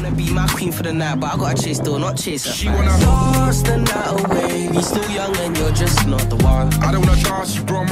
wanna be my queen for the night, but I gotta chase still, not chase her. She wanna dance the night away. You're still young and you're just not the one. I don't wanna dance, you bro.